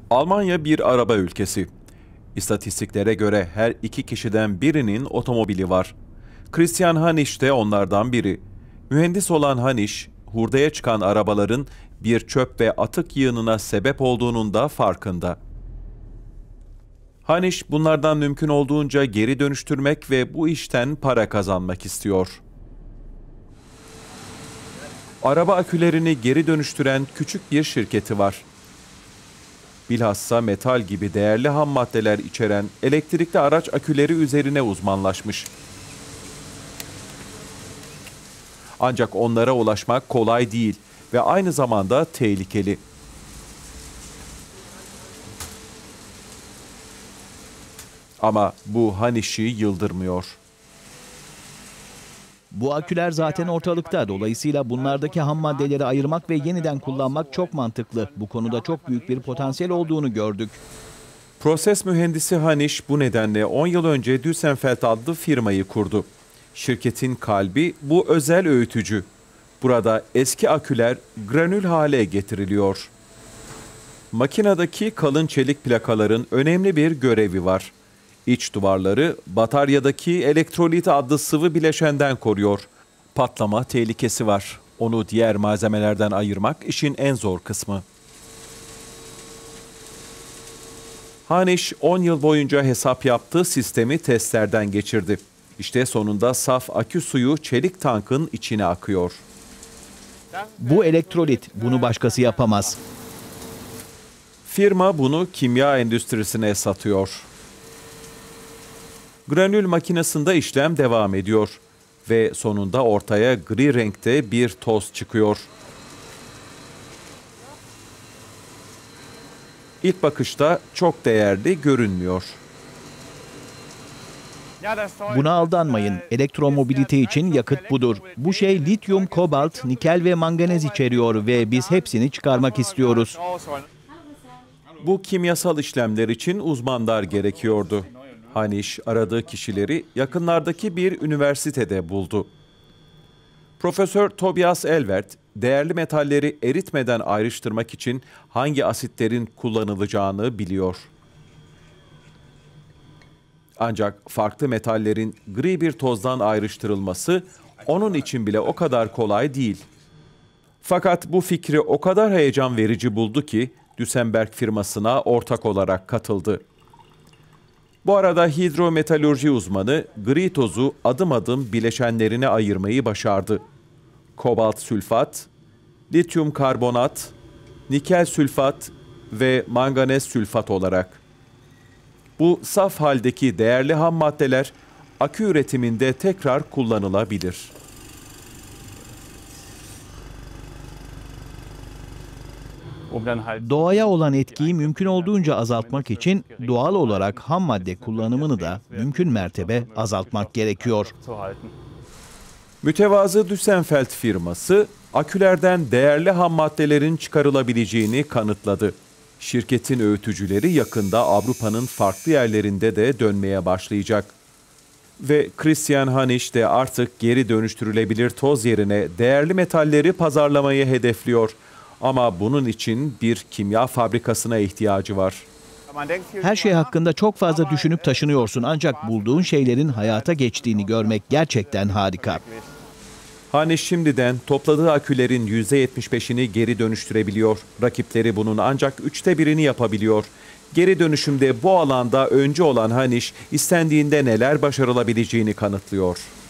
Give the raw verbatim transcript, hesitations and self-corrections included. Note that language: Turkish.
Almanya bir araba ülkesi. İstatistiklere göre her iki kişiden birinin otomobili var. Christian Hanisch de onlardan biri. Mühendis olan Hanisch, hurdaya çıkan arabaların bir çöp ve atık yığınına sebep olduğunun da farkında. Hanisch bunlardan mümkün olduğunca geri dönüştürmek ve bu işten para kazanmak istiyor. Araba akülerini geri dönüştüren küçük bir şirketi var. Bilhassa metal gibi değerli ham maddeler içeren elektrikli araç aküleri üzerine uzmanlaşmış. Ancak onlara ulaşmak kolay değil ve aynı zamanda tehlikeli. Ama bu Hanisch'i yıldırmıyor. Bu aküler zaten ortalıkta. Dolayısıyla bunlardaki ham maddeleri ayırmak ve yeniden kullanmak çok mantıklı. Bu konuda çok büyük bir potansiyel olduğunu gördük. Proses mühendisi Hanisch bu nedenle on yıl önce Düssenfeld adlı firmayı kurdu. Şirketin kalbi bu özel öğütücü. Burada eski aküler granül hale getiriliyor. Makinedeki kalın çelik plakaların önemli bir görevi var. İç duvarları bataryadaki elektrolit adlı sıvı bileşenden koruyor. Patlama tehlikesi var. Onu diğer malzemelerden ayırmak işin en zor kısmı. Hanisch on yıl boyunca hesap yaptığı sistemi testlerden geçirdi. İşte sonunda saf akü suyu çelik tankın içine akıyor. Bu elektrolit, bunu başkası yapamaz. Firma bunu kimya endüstrisine satıyor. Granül makinesinde işlem devam ediyor ve sonunda ortaya gri renkte bir toz çıkıyor. İlk bakışta çok değerli görünmüyor. Buna aldanmayın. Elektromobilite için yakıt budur. Bu şey lityum, kobalt, nikel ve manganez içeriyor ve biz hepsini çıkarmak istiyoruz. Bu kimyasal işlemler için uzmanlar gerekiyordu. Hanisch aradığı kişileri yakınlardaki bir üniversitede buldu. Profesör Tobias Elvert, değerli metalleri eritmeden ayrıştırmak için hangi asitlerin kullanılacağını biliyor. Ancak farklı metallerin gri bir tozdan ayrıştırılması onun için bile o kadar kolay değil. Fakat bu fikri o kadar heyecan verici buldu ki Düssenberg firmasına ortak olarak katıldı. Bu arada hidrometalurji uzmanı gri tozu adım adım bileşenlerine ayırmayı başardı. Kobalt sülfat, lityum karbonat, nikel sülfat ve manganez sülfat olarak. Bu saf haldeki değerli ham maddeler akü üretiminde tekrar kullanılabilir. Doğaya olan etkiyi mümkün olduğunca azaltmak için doğal olarak ham madde kullanımını da mümkün mertebe azaltmak gerekiyor. Mütevazı Düssenfeld firması akülerden değerli ham maddelerin çıkarılabileceğini kanıtladı. Şirketin öğütücüleri yakında Avrupa'nın farklı yerlerinde de dönmeye başlayacak. Ve Christian Hanisch de artık geri dönüştürülebilir toz yerine değerli metalleri pazarlamayı hedefliyor. Ama bunun için bir kimya fabrikasına ihtiyacı var. Her şey hakkında çok fazla düşünüp taşınıyorsun ancak bulduğun şeylerin hayata geçtiğini görmek gerçekten harika. Hanisch şimdiden topladığı akülerin yüzde yetmiş beşini geri dönüştürebiliyor. Rakipleri bunun ancak üçte birini yapabiliyor. Geri dönüşümde bu alanda öncü olan Hanisch istendiğinde neler başarılabileceğini kanıtlıyor.